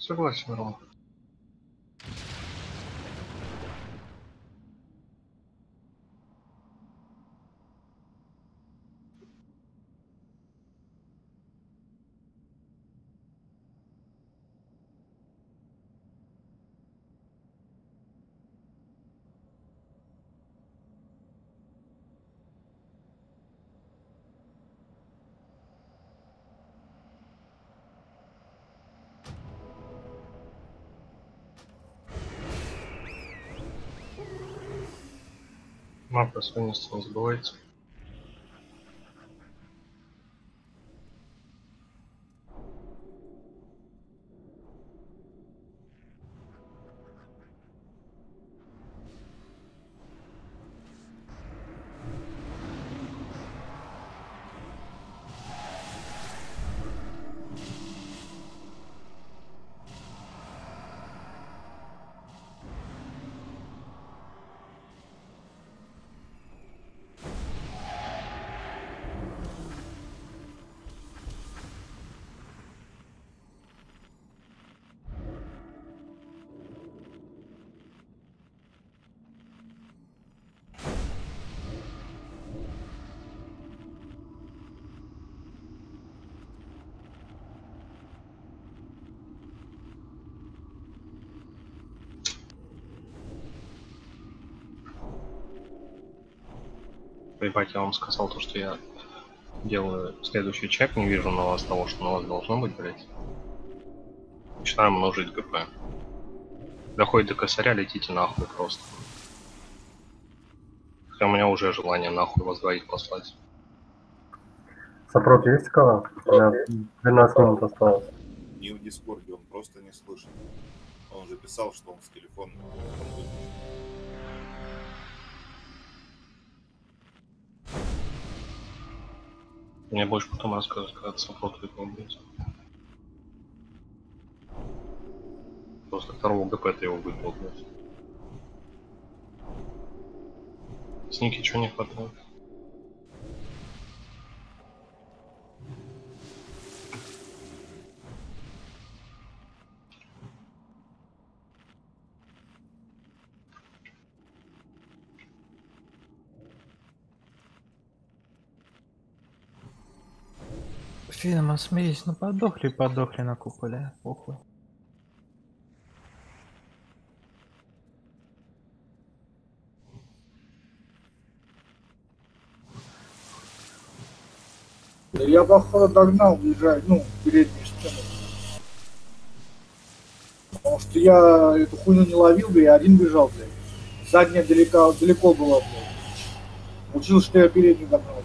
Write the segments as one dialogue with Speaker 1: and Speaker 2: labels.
Speaker 1: Согласен, Рома. Мапа свинности не забывайте. Поебать, я вам сказал то, что я делаю следующий чек, не вижу на вас того, что на вас должно быть, блять. Начинаю множить ГП. Доходит до косаря, летите нахуй просто. Хотя у меня уже желание нахуй вас двоих послать.
Speaker 2: Сопрот есть кого? У меня 12 минут осталось.
Speaker 3: Не в Дискорде, он просто не слышит. Он же писал, что он с телефона.
Speaker 1: Мне больше потом рассказывать, когда саппорт выпал, блядь. После второго ГП ты его выпал, блядь. Сники чего не хватает?
Speaker 4: Фильм, смеюсь, ну подохли на куполе, похуй.
Speaker 5: Я походу догнал ближай, ну, переднюю стену. Потому что я эту хуйню не ловил, блядь, я один бежал, блядь. Задняя далеко была, блядь. Получилось, что я переднюю догнал.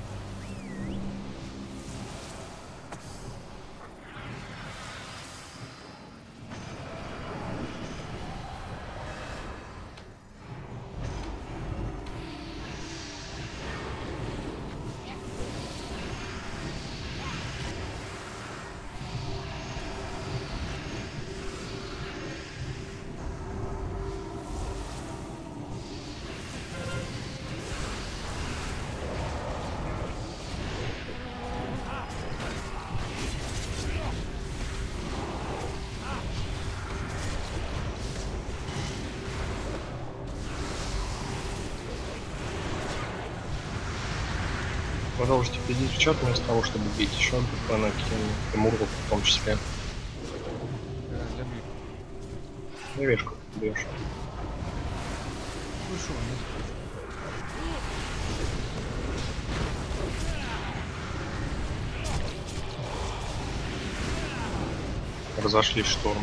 Speaker 1: Продолжите пиздить в чат вместо того, чтобы бить еще ГП на и Мургу в том числе. Не видишь, как ты бьешь. Разошлись штурм.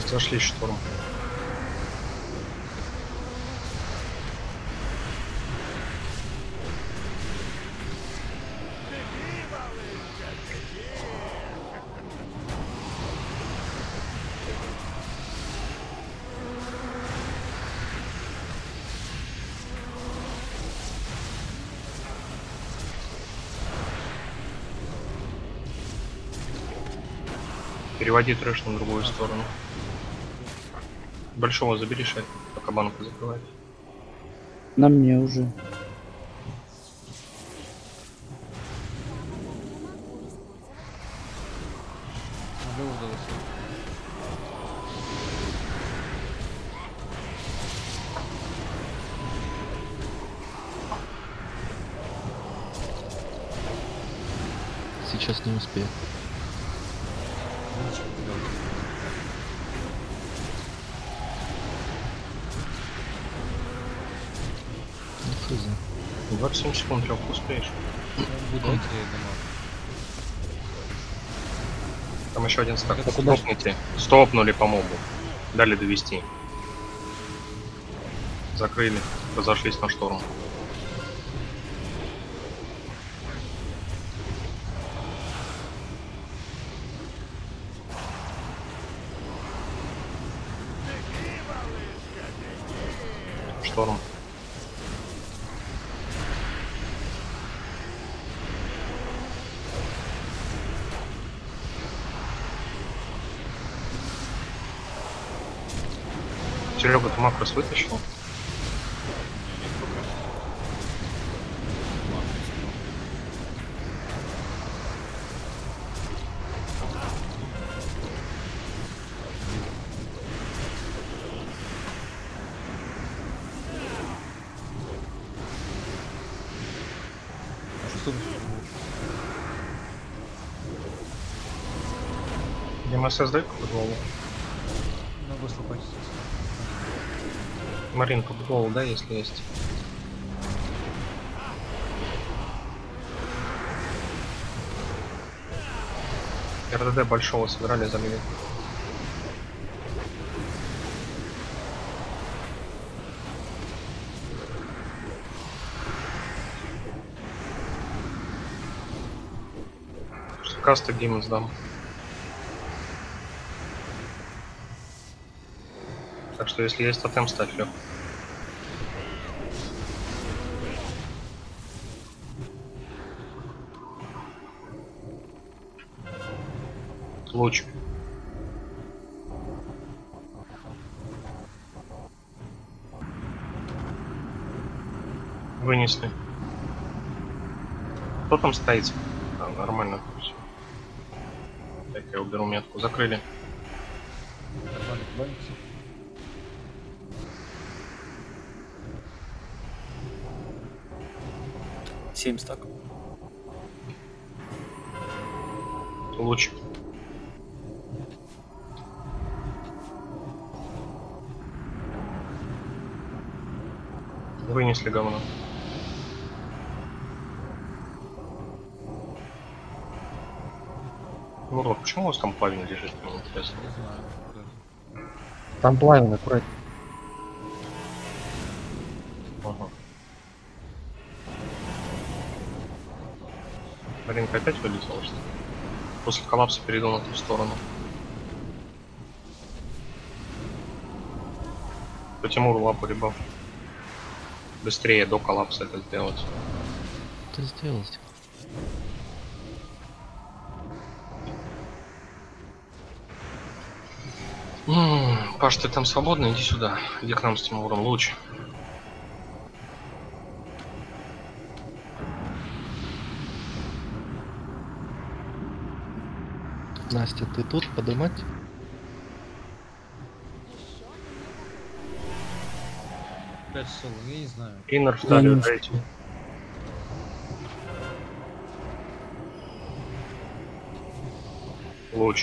Speaker 1: Зашли шторм. Переводи трэш на другую сторону. Большого забери шайк, пока банку закрывает.
Speaker 6: На мне уже.
Speaker 7: Сейчас не успею. Ну, хз.
Speaker 1: 27 секунд, Лёх, успеешь. Там еще один стак. Стопните. Стопнули по мобу. Дали довести. Закрыли. Разошлись на шторм. Шторм. Серега, ты макрос вытащил? МСС дай по голову. Марин, по голову, да, если есть. РДД большого сыграли, залили. Каста Демон сдам. Так что если есть тотем, ставь, Лёх. Луч. Вынесли. Кто там стоит? Да, нормально. Всё. Так, я уберу метку. Закрыли.
Speaker 6: 7 стаков.
Speaker 1: Луч. Вынесли говно. Ну вот, почему у вас там плавень лежит, мне интересно.
Speaker 7: Не знаю.
Speaker 2: Там плавно, аккуратно.
Speaker 1: Ага. Маринка опять вылетела, что ли? После коллапса перейду на ту сторону. По Тимуру лапу ребав. Быстрее до коллапса это сделать.
Speaker 7: Ты сделать.
Speaker 1: Паш, ты там свободно? Иди сюда. Иди к нам с Тимуром. Луч.
Speaker 7: Настя, ты тут подымать?
Speaker 8: Опять соло, я не знаю.
Speaker 1: Иннер встали,
Speaker 6: не
Speaker 1: дайте. Луч.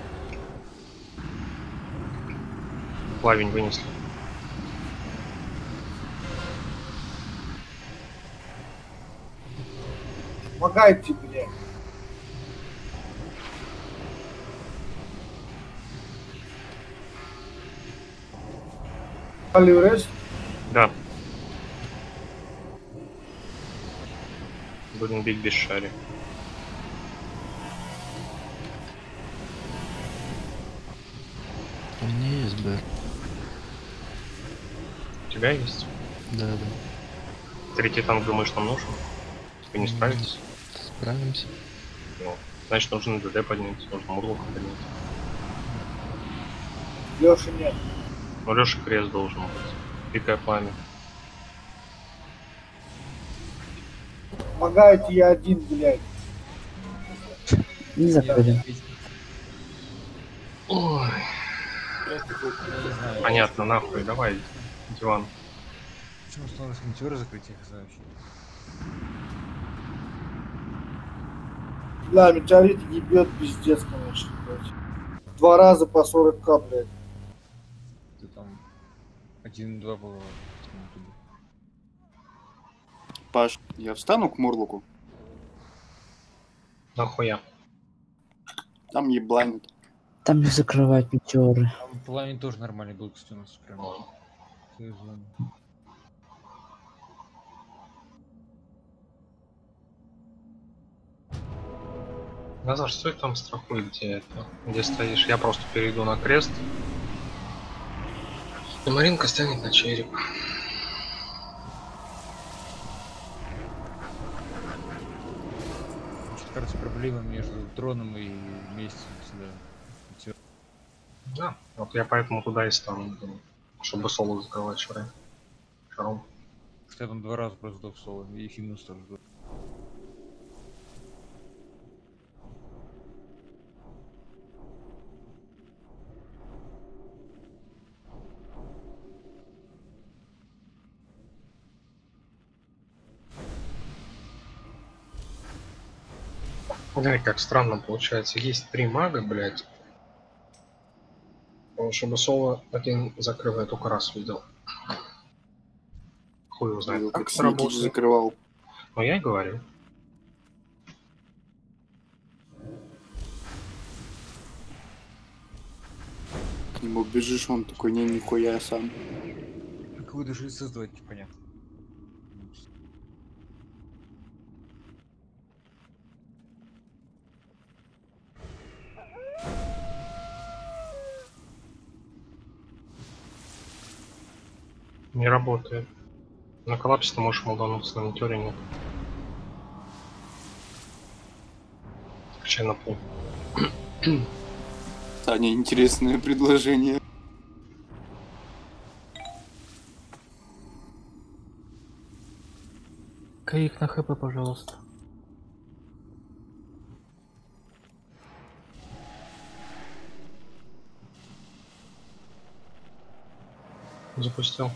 Speaker 1: Плавень вынесли.
Speaker 5: Помогайте, блядь. Аливрес?
Speaker 1: Да. Будем бить без шари.
Speaker 7: У меня есть БР.
Speaker 1: У тебя есть?
Speaker 7: Да, да.
Speaker 1: Третий танк, думаешь, нам нужен? Вы не справитесь?
Speaker 7: Справимся.
Speaker 1: Ну, значит, нужно ДД поднять, нужно Мурлока поднять.
Speaker 5: Лёши нет.
Speaker 1: Ну, Лёша крест должен быть. Пикая пламя.
Speaker 5: Помогайте, я один, блядь.
Speaker 6: Не заходим.
Speaker 1: Ой,
Speaker 8: Я не знаю.
Speaker 1: понятно, нахуй, давай, диван.
Speaker 8: Почему становится метеоры закрыть, я не знаю вообще.
Speaker 5: Бля, метеорит ебет пиздец, конечно, блядь. 2 раза по 40к, блядь.
Speaker 8: Ты там 1-2 было.
Speaker 9: Паш, я встану к Мурлоку?
Speaker 1: Нахуя?
Speaker 9: Там ебланит.
Speaker 6: Там не закрывать метеоры.
Speaker 8: Там пламень тоже нормальный был, кстати, у нас прям. Серьезно.
Speaker 1: Назар, стой там страхуй, где это? Где стоишь? Я просто перейду на крест. И Маринка станет на череп.
Speaker 8: Значит, кажется, проблема между дроном и местью сюда.
Speaker 1: Да, вот я поэтому туда и стану, чтобы соло закрывать шаром.
Speaker 8: Что я там 2 раза просто сдох соло, и Химнус тоже сдох.
Speaker 1: Смотри, как странно получается. Есть 3 мага, блядь. Чтобы соло один закрыл, я только раз видел. Хуй его знает,
Speaker 9: Видел,
Speaker 1: как
Speaker 9: как
Speaker 1: это
Speaker 9: Сникич
Speaker 1: работает.
Speaker 9: закрывал.
Speaker 1: Ну я и говорю.
Speaker 9: К нему бежишь, он такой, не, нихуя я сам.
Speaker 8: Какую даже создавать непонятно.
Speaker 1: Не работает. На коллапсе ты можешь молдануться, на метеоре нет. Качай на пол.
Speaker 9: Таня, интересное предложение.
Speaker 4: Каик на ХП, пожалуйста.
Speaker 1: Запустил.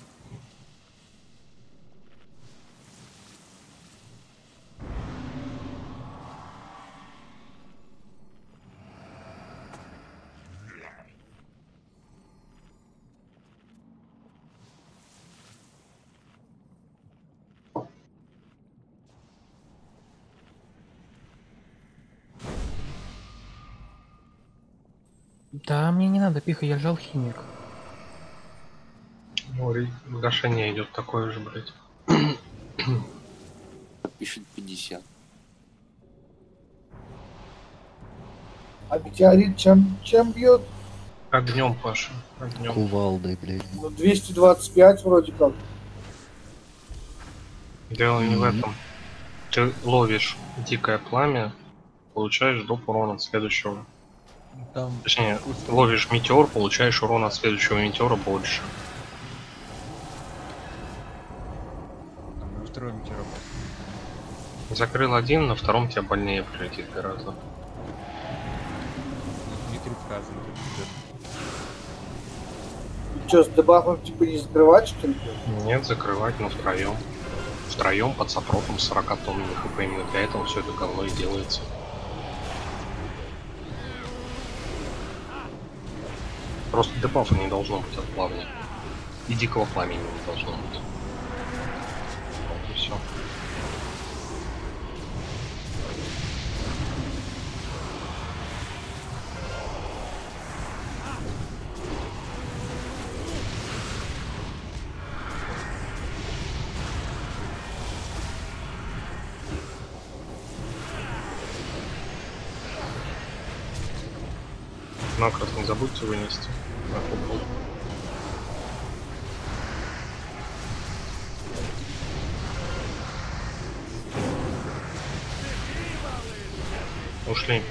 Speaker 4: Да, мне не надо пиха, я же алхимик.
Speaker 1: Гашение идет такое же, блядь.
Speaker 9: Пишет 50.
Speaker 5: А метеорит чем бьет?
Speaker 1: Огнем, Паша. Огнем.
Speaker 7: Кувалдой, блядь.
Speaker 5: Ну, 225 вроде как.
Speaker 1: Дело не в этом. Ты ловишь дикое пламя, получаешь доп урон от следующего.
Speaker 8: Там
Speaker 1: Точнее, ловишь метеор, получаешь урон от следующего метеора больше.
Speaker 8: там на второй метеор.
Speaker 1: Закрыл один, на втором тебя больнее прилетит гораздо.
Speaker 8: Дмитрий вказывает.
Speaker 5: И что, с дебафом типа не закрывать, что ли?
Speaker 1: Нет, закрывать, но втроем. Втроем под сопротом 40 тонн хп. Именно для этого все это говно и делается. Просто дебафа не должно быть от плавания. И дикого пламени не должно быть. Вот и все. Накрас не забудьте вынести. На купол. Ушли.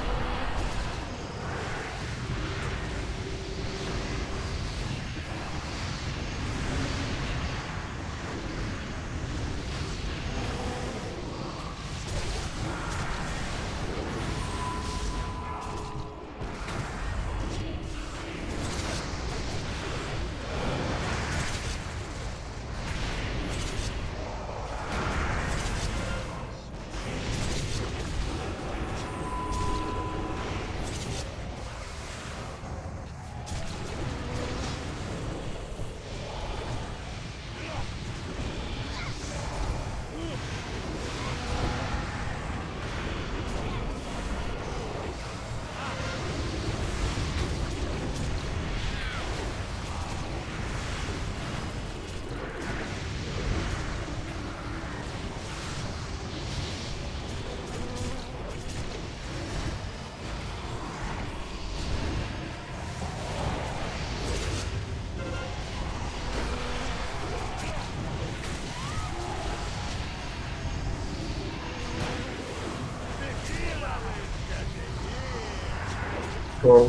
Speaker 2: Что?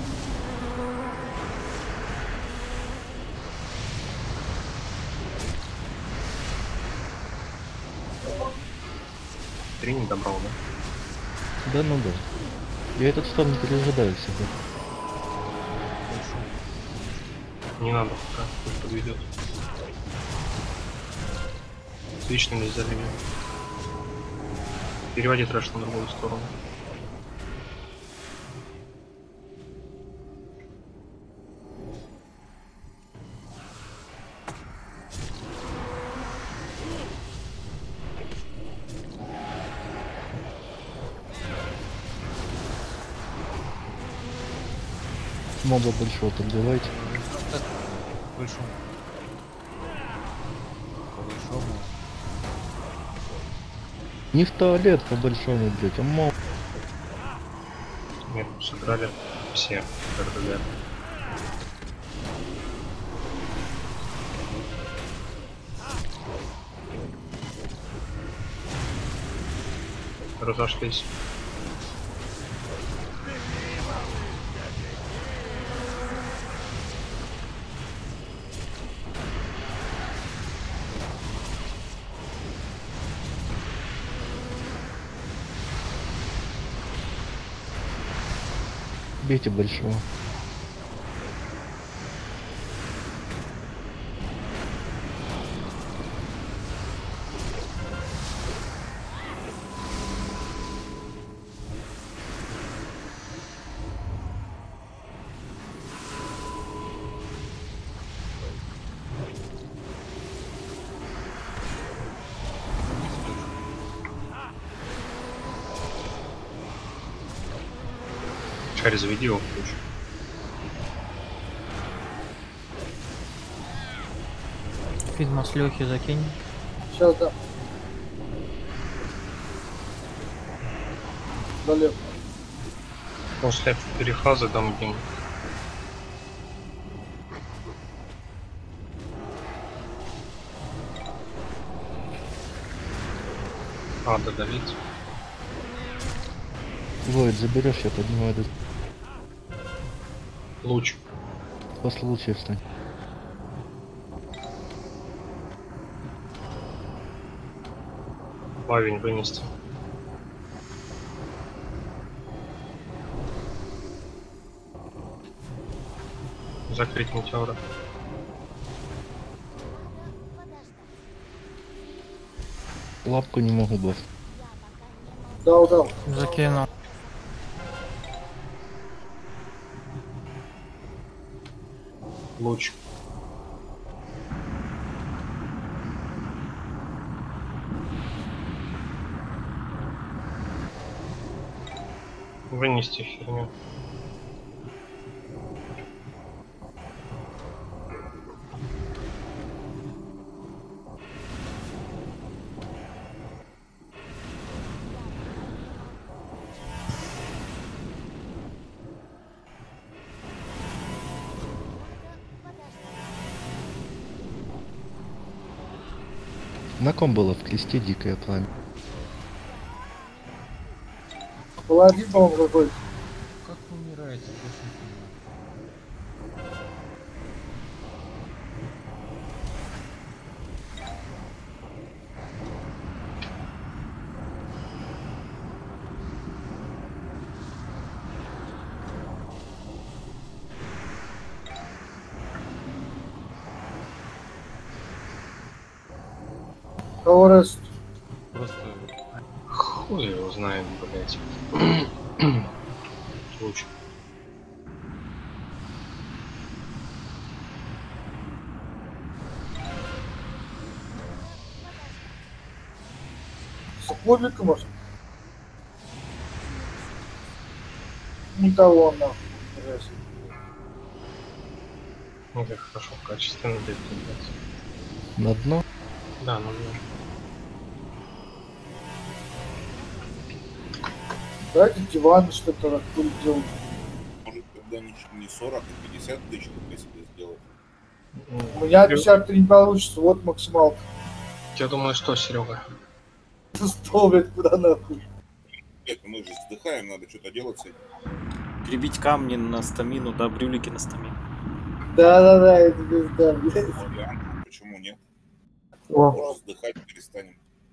Speaker 1: Три не добрал, да?
Speaker 7: Да ну да. Я этот стол не пережидаю всегда.
Speaker 1: Не надо пока, пусть подведет. Отлично нельзя для меня. Переводи трэш на другую сторону.
Speaker 7: Моба большого подбивайте.
Speaker 8: Большому. По большому.
Speaker 7: Не в туалет по большому, блять, а моб.
Speaker 1: Нет, сыграли все РДГ. Разошлись.
Speaker 7: Бейте большого.
Speaker 1: Шарь, заведи его в кучу.
Speaker 4: Видимо, с Лехи закинь.
Speaker 5: Сейчас да. Далеко.
Speaker 1: После перехаза дам им. А, додавить.
Speaker 7: Воид, заберешь, я поднимаю этот.
Speaker 1: Луч.
Speaker 7: По случаю встань.
Speaker 1: Плавень вынести. Закрыть метеора.
Speaker 7: Лапку не могу баф.
Speaker 5: Дал.
Speaker 4: Закинул.
Speaker 1: Луч. Вынести херню.
Speaker 7: На ком было в кресте дикое пламя?
Speaker 5: Паладин, по-моему, какой-то.
Speaker 8: Как вы умираете? Я просто не понимаю.
Speaker 5: Кого раз
Speaker 8: Просто
Speaker 1: Хуй его знает, блять. Лучше.
Speaker 5: с клубика, может? Никого нахуй. Раз.
Speaker 1: Ну так хорошо, качественно дает, блядь.
Speaker 7: На дно?
Speaker 1: Да, ну
Speaker 5: Дайте диван что-то откуда делать.
Speaker 3: Может, когда-нибудь не 40, а 50 тысяч рублей себе сделать.
Speaker 5: У меня 53 не получится, вот максималка.
Speaker 1: Я думаю, что, Серега?
Speaker 5: 100, блядь, куда нахуй?
Speaker 3: Нет, мы же вздыхаем, надо что-то делать с этим.
Speaker 10: Прибить камни на стамину, да, брюлики на стамину.
Speaker 5: Да-да-да, это пизда, блядь.
Speaker 3: Вариант, почему нет?
Speaker 2: О,
Speaker 3: Может, вздыхать перестанем.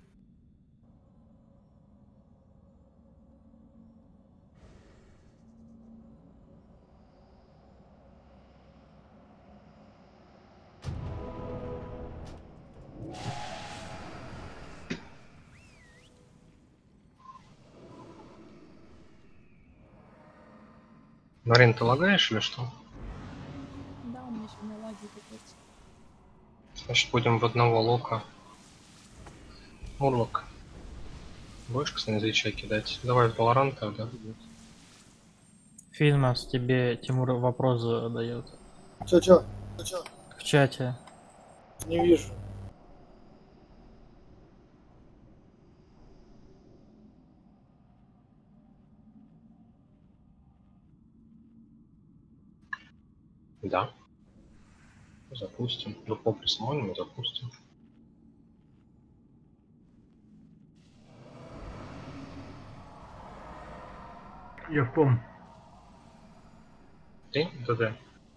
Speaker 1: Марин, ты лагаешь или что?
Speaker 11: Да, у меня сегодня лаги капец.
Speaker 1: Значит, будем в одного лока. Урлок. Будешь, кстати, зайча кидать? Давай в Valorant тогда.
Speaker 4: Фильмас, тебе Тимур вопрос задает.
Speaker 5: Чё?
Speaker 4: В чате.
Speaker 5: Не вижу.
Speaker 1: Да. Запустим. Группу присмотрим и запустим.
Speaker 2: я в том.
Speaker 1: Ты? Да.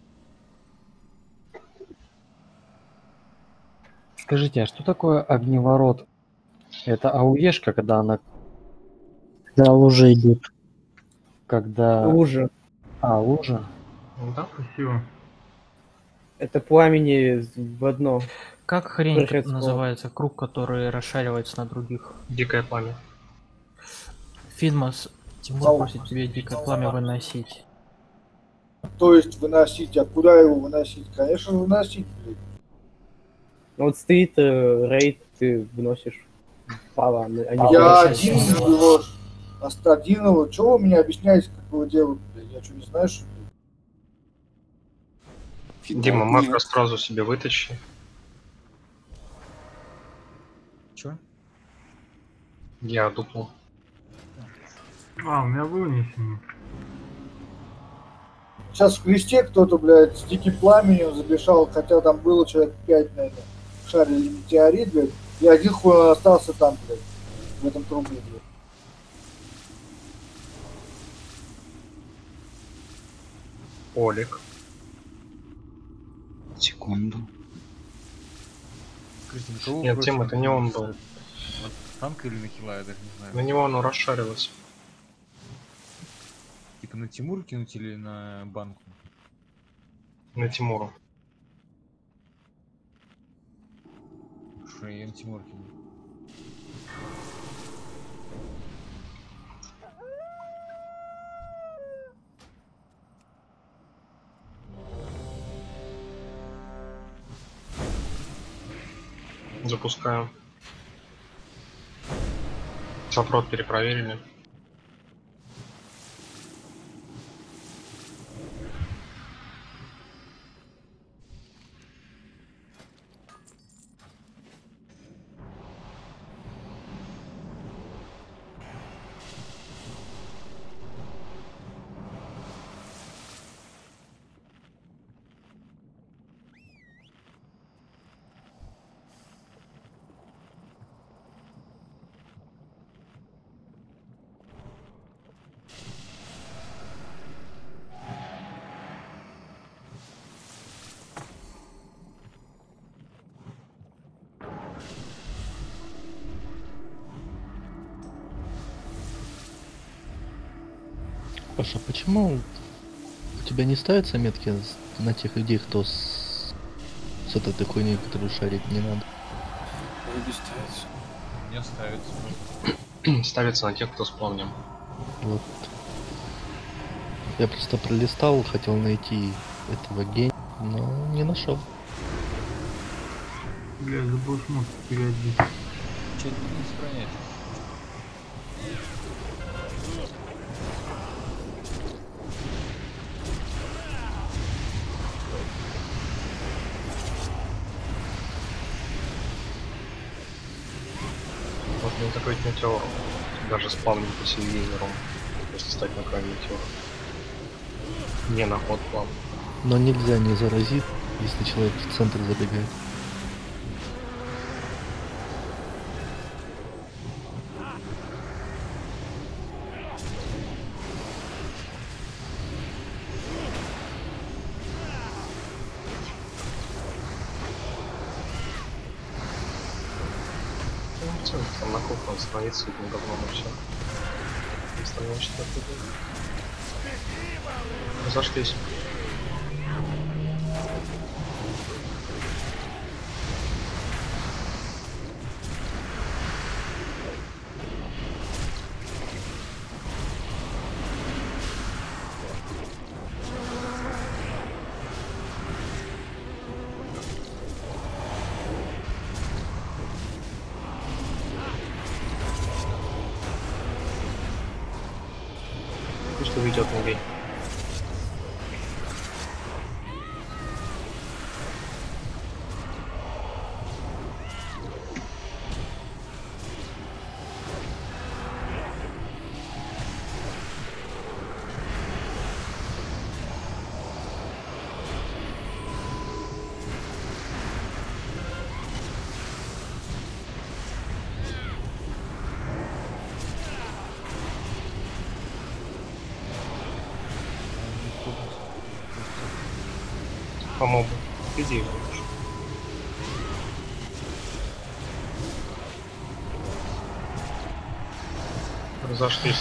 Speaker 12: Скажите, а что такое огневорот? Это ауешка, когда она...
Speaker 6: Да, лужа идет.
Speaker 12: Когда...
Speaker 2: Лужа.
Speaker 12: А, лужа?
Speaker 1: Да.
Speaker 2: Спасибо. Это пламени в одно.
Speaker 4: Как хрень
Speaker 2: Прыгать
Speaker 4: называется? Круг, который расшаривается на других.
Speaker 1: Дикое пламя.
Speaker 4: Фильмас, Тимур просит тебе дикое пламя выносить.
Speaker 5: То есть выносить, а куда его выносить? Конечно, выносить, блядь.
Speaker 2: Ну вот стоит рейд, ты выносишь вправо, а не
Speaker 5: Я
Speaker 2: вправо.
Speaker 5: один его, один его. Чего вы мне объясняете, как его делают, блядь? Я что, не знаю, что ли?
Speaker 1: Дима, макро сразу себе вытащи.
Speaker 8: чё?
Speaker 1: Я дупнул.
Speaker 2: А, у меня вынесено.
Speaker 5: Сейчас в кресте кто-то, блядь, с диким пламенем забежал, хотя там было человек 5, наверное, шарили метеорит, блядь, и один хуй остался там, блядь, в этом трубе, блядь.
Speaker 1: Олег.
Speaker 12: Секунду.
Speaker 8: Скажите, на кого
Speaker 1: Нет,
Speaker 8: больше
Speaker 1: Тим, это не он был.
Speaker 8: На танка или на хила, я даже не знаю.
Speaker 1: На него оно расшарилось.
Speaker 8: Типа на Тимура кинуть или на банку?
Speaker 1: На Тимуру.
Speaker 8: Что я на Тимура кину.
Speaker 1: Запускаем. Запрот перепроверили.
Speaker 7: Паша, почему у тебя не ставятся метки на тех людей, кто с этой хуйней, которую шарить не надо?
Speaker 10: Вроде ставится.
Speaker 8: Не ставится.
Speaker 1: Ставится на тех, кто с пламенем.
Speaker 7: Вот. Я просто пролистал, хотел найти этого гения, но не нашел.
Speaker 4: Бля, забыл шмотки переодеть.
Speaker 8: Че ты не сохраняешь?
Speaker 1: Можно не закрыть метеор. Даже с пламенем посильнее ром. Если стать на край метеора. Не на ход план.
Speaker 7: Но нельзя не заразить, если человек в центр забегает.
Speaker 1: Там на кухне остановиться этим говном и все. Остальное что-то делать. Разошлись. Пусть уведет Мугей. Помогу. Иди его лучше. Разошлись.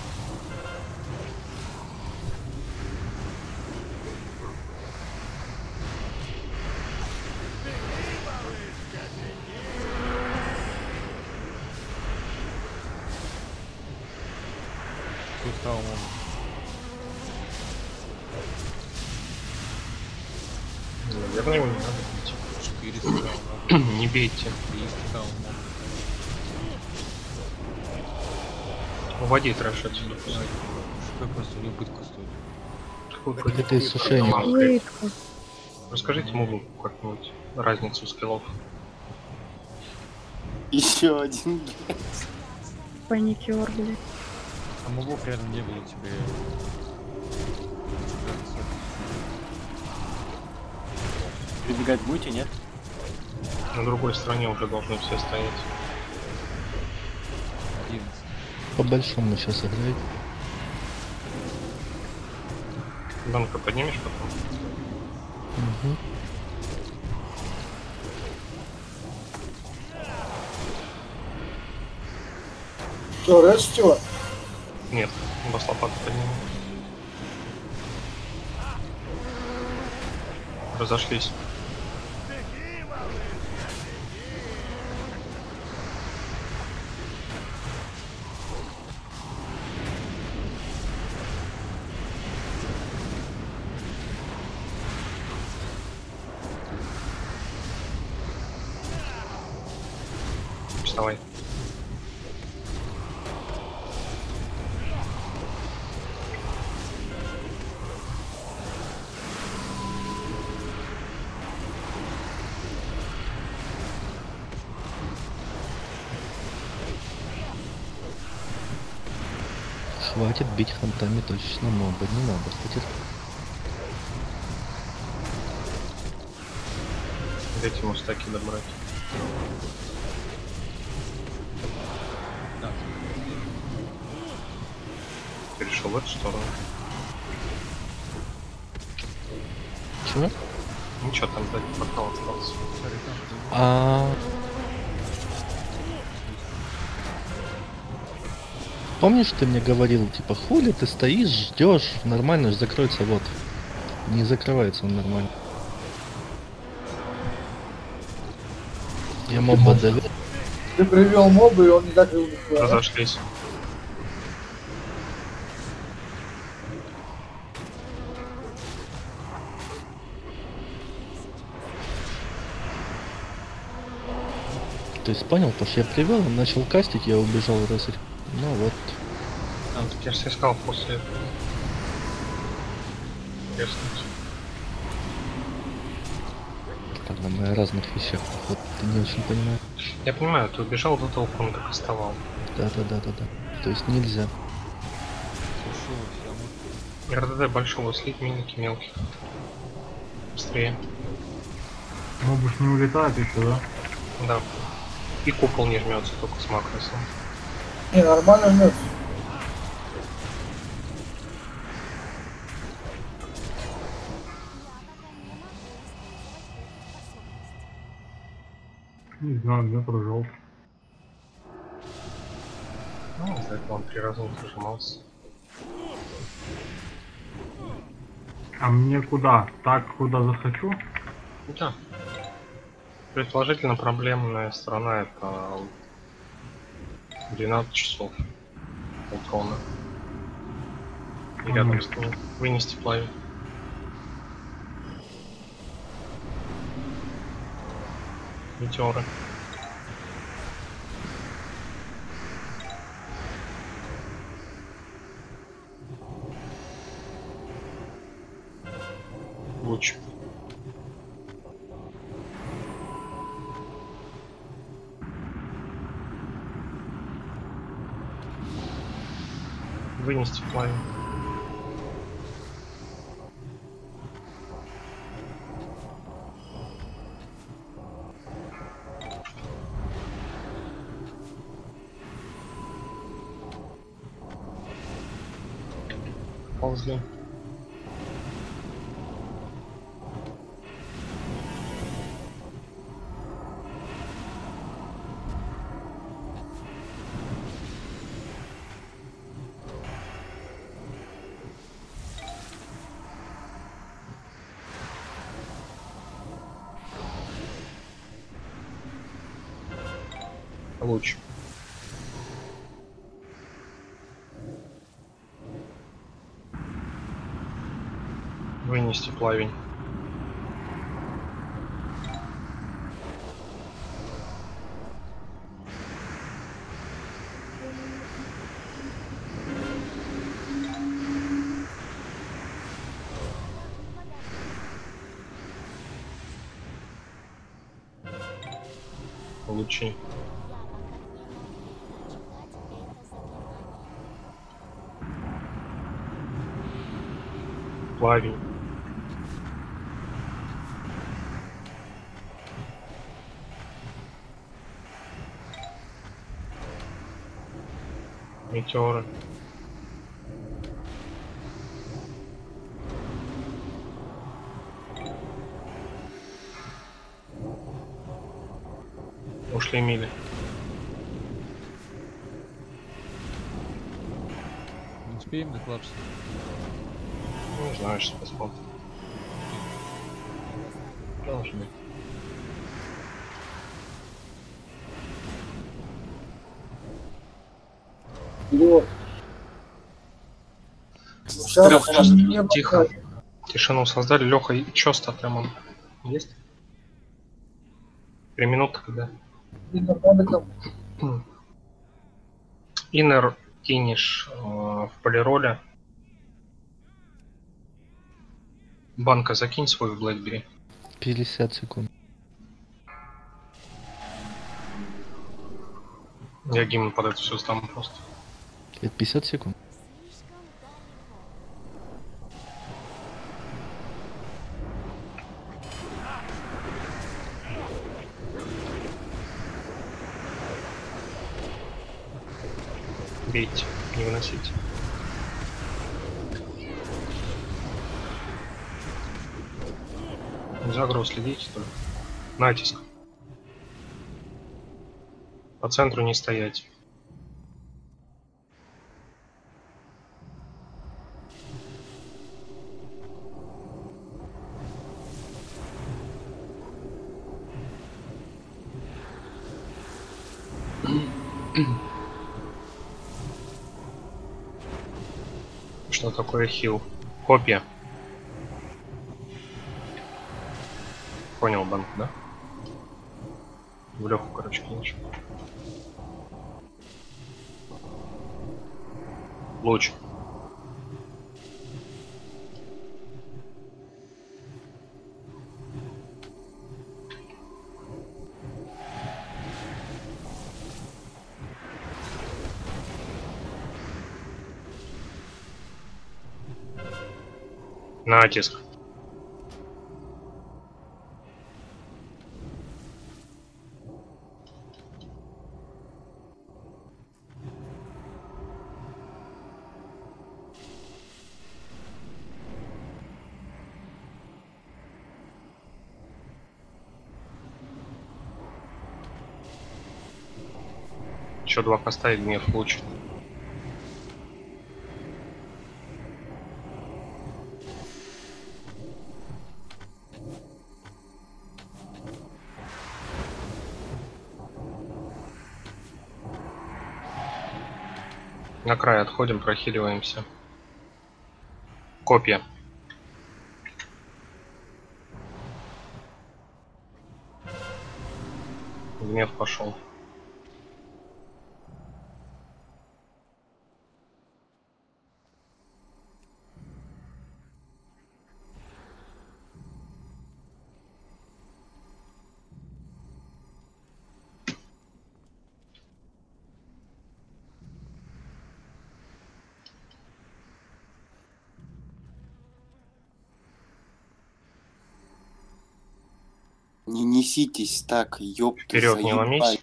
Speaker 8: Суставом он.
Speaker 1: Наверное, его не надо бить.
Speaker 8: 400 даун.
Speaker 1: Не бейте.
Speaker 8: 300 даун.
Speaker 1: Уводи трэш отсюда.
Speaker 8: Что просто у него пытка стоит.
Speaker 1: Какую
Speaker 7: Это иссушение.
Speaker 11: Пытка.
Speaker 1: Расскажите Мугу как-нибудь разницу скиллов.
Speaker 9: Еще один, блядь.
Speaker 11: Паникер, блядь.
Speaker 8: А мугов рядом не было тебе.
Speaker 10: Прибегать будете, нет?
Speaker 1: На другой стороне уже должны все стоять.
Speaker 8: 11.
Speaker 7: По большому сейчас играть.
Speaker 1: Данка поднимешь потом?
Speaker 7: Угу.
Speaker 5: Что, растет?
Speaker 1: Нет, бас лопату подниму. Разошлись. Вставай.
Speaker 7: Хватит бить хантами точечно моба, не надо, хватит.
Speaker 1: Дайте ему стаки добрать. Перешел в эту сторону.
Speaker 7: Чего?
Speaker 1: Ничего, там сзади портал остался.
Speaker 7: помнишь, ты мне говорил, типа, хули ты стоишь, ждешь, нормально же закроется, вот. Не закрывается он нормально. Я моба довел.
Speaker 5: Ты привел моба, и он не закрыл нихуя.
Speaker 1: Разошлись.
Speaker 7: То есть понял, потому что я привел, он начал кастить, я убежал рыцарь. Ну вот.
Speaker 1: А, так я же искал после этого. Резнуть.
Speaker 7: Тогда мы о разных вещах, вот ты не очень понимаешь.
Speaker 1: Я понимаю, ты убежал до того, как он кастовал.
Speaker 7: Да. То есть нельзя.
Speaker 1: РДД большого слить, миники мелких. Быстрее.
Speaker 12: Мобуш не улетает еще, да?
Speaker 1: Да. И купол не жмется, только с макросом.
Speaker 5: Не, нормально жмется.
Speaker 12: Не знаю, где прожал.
Speaker 1: Ну, из-за этого он 3 раза не зажимался.
Speaker 12: А мне куда? Так, куда захочу?
Speaker 1: Да. Предположительно, проблемная сторона это 12 часов Ултрона. И рядом с ним вынести плавить. Метеоры. Луч. Вынести плавить. Ползли. Луч. Вынести плавень. Лучи. Плавень. Метеоры. Ушли мили.
Speaker 8: Не успеем докладываться?
Speaker 1: Не знаю, что посмотрим. Должны.
Speaker 5: Перевод.
Speaker 1: Тихо. Тишину создали. Леха, и чё с тотемом? Есть? 3 минуты когда? Иннер кинешь в полироле. Банка, закинь свой в Блэкбери.
Speaker 7: 50 секунд.
Speaker 1: Я гимн под это все сдам просто.
Speaker 7: Это 50 секунд.
Speaker 1: Бейте, не выносите. За агро следите только. Натиск. По центру не стоять. Что такое хил? Копья. Понял, банк, да? В Леху, короче, конечно. Луч. Натиск. Еще 2 поставить, гнев луч. На край отходим, прохиливаемся. Копья. Гнев пошел.
Speaker 9: Не неситесь так, ёпта.
Speaker 1: Вперед не ломись.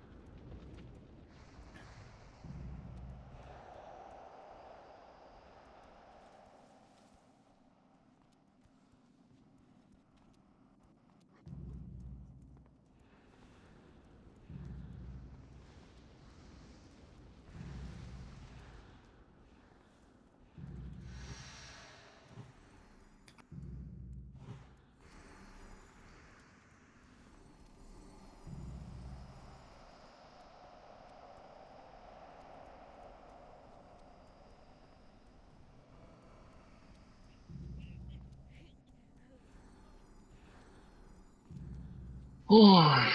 Speaker 1: Ой.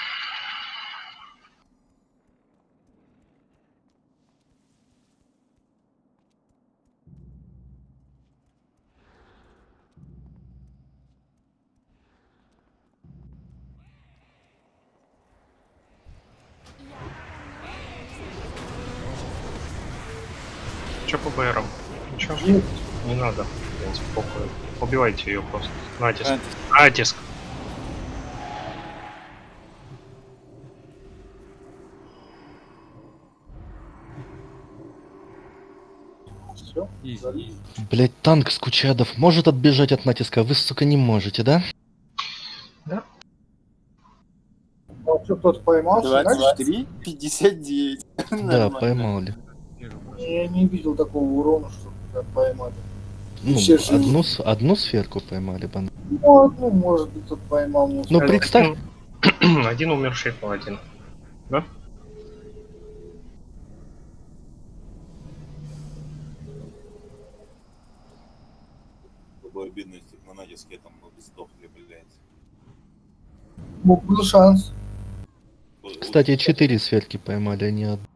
Speaker 1: Че по БРам? Ничего? Не надо. В принципе, похуй. Убивайте ее просто. Натиск. Натиск.
Speaker 7: Блять, танк с кучадов может отбежать от натиска, вы, сука, не можете, да?
Speaker 1: Да.
Speaker 5: А что, кто-то поймал?
Speaker 9: 23, 59.
Speaker 7: Да, поймали.
Speaker 5: Я не видел такого урона, что поймали.
Speaker 7: Ну,
Speaker 5: Все живы.
Speaker 7: одну сферку поймали, бан.
Speaker 5: Ну, одну, может быть, тут поймал.
Speaker 7: Ну, представь.
Speaker 1: Один умерший паладин. Да?
Speaker 3: Было обидно, если бы на натиске там бы сдохли, блядь.
Speaker 5: Был шанс.
Speaker 7: Кстати, 4 сферки поймали, а не одну.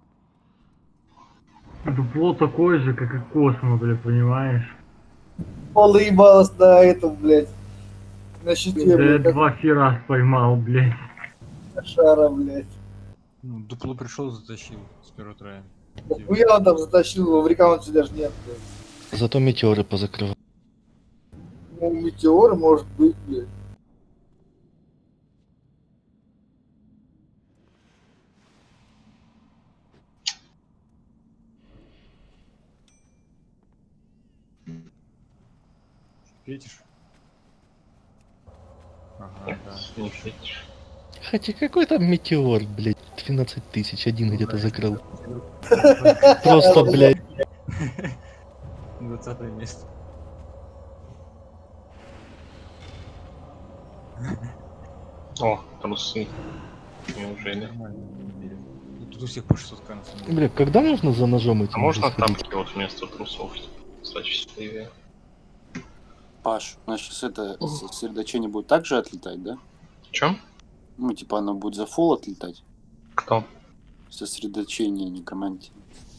Speaker 13: Дупло такое же, как и Космо, блядь, понимаешь?
Speaker 5: Он наебалась на этом, блядь. На щите,
Speaker 13: Да я
Speaker 5: блядь, как
Speaker 13: 2 раз поймал, блядь.
Speaker 5: шара, блядь.
Speaker 8: Ну, дупло пришел, затащил с первого трая.
Speaker 5: Хуя он там затащил, в рекаунте даже нет, блядь.
Speaker 7: Зато метеоры позакрывали.
Speaker 5: Ну, метеор может быть, блядь.
Speaker 8: Светишь? Ага, да.
Speaker 1: Не светишь.
Speaker 7: Хотя какой там метеор, блять, 12 тысяч, один где-то закрыл. Просто, блять.
Speaker 8: 20 место.
Speaker 1: О, трусы. Неужели?
Speaker 8: Нормально. Тут у всех по 600к на самом деле.
Speaker 7: Бля, когда можно за ножом идти?
Speaker 1: А можно тапки вот вместо трусов, кстати, счастливее.
Speaker 9: Паш, у нас сейчас это сосредоточение будет так же отлетать, да?
Speaker 1: Чё?
Speaker 9: Ну, типа оно будет за фул отлетать.
Speaker 1: Кто?
Speaker 9: Сосредоточение некромантии.